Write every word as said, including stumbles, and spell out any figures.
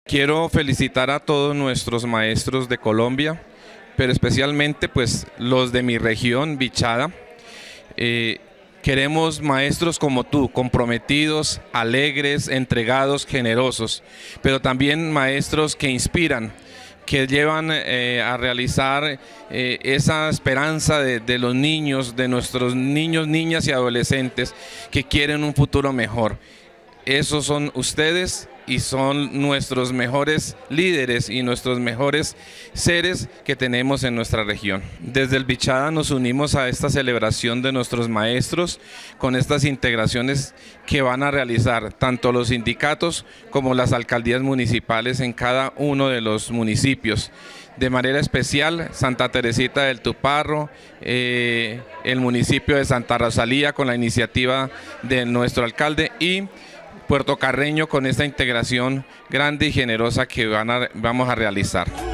Quiero felicitar a todos nuestros maestros de Colombia, pero especialmente pues los de mi región, Vichada. Eh, queremos maestros como tú, comprometidos, alegres, entregados, generosos, pero también maestros que inspiran, que llevan eh, a realizar eh, esa esperanza de, de los niños, de nuestros niños, niñas y adolescentes que quieren un futuro mejor. Esos son ustedes y son nuestros mejores líderes y nuestros mejores seres que tenemos en nuestra región. Desde el Vichada nos unimos a esta celebración de nuestros maestros con estas integraciones que van a realizar tanto los sindicatos como las alcaldías municipales en cada uno de los municipios. De manera especial, Santa Teresita del Tuparro, eh, el municipio de Santa Rosalía con la iniciativa de nuestro alcalde y Puerto Carreño con esta integración grande y generosa que van a, vamos a realizar.